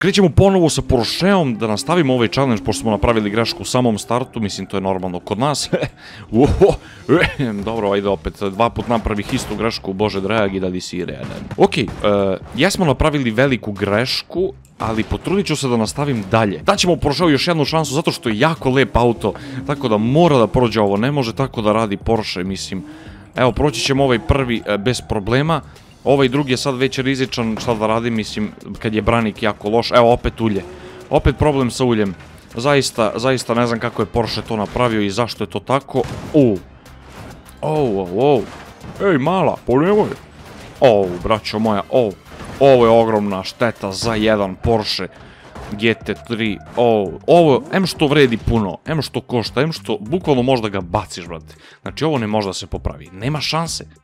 Krećemo ponovo sa Porscheom da nastavimo ovaj challenge, pošto smo napravili grešku u samom startu, mislim to je normalno kod nas. Dobro, ajde opet, 2 put napravih istu grešku, bože dragi, da li si realan. Ok, jesmo napravili veliku grešku, ali potrudit ću se da nastavim dalje. Daćemo Porscheu još jednu šansu, zato što je jako lep auto, tako da mora da prođe ovo, ne može tako da radi Porsche, mislim. Evo, proći ćemo ovaj prvi bez problema. Ovaj drugi je sad već rizičan, šta da radim, mislim, kad je branik jako loš. Evo, opet ulje. Opet problem sa uljem. Zaista ne znam kako je Porsche to napravio i zašto je to tako. Ej, mala, polemoj. Braćo moja, ovo je ogromna šteta za jedan Porsche GT3. Ovo, em što vredi puno, em što košta, em što bukvalno možda ga baciš, brate. Znači, ovo ne može da se popravi. Nema šanse.